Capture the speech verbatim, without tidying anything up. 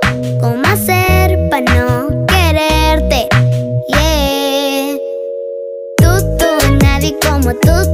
¿Cómo hacer para no quererte? Yeah. Tú, tú, nadie como tú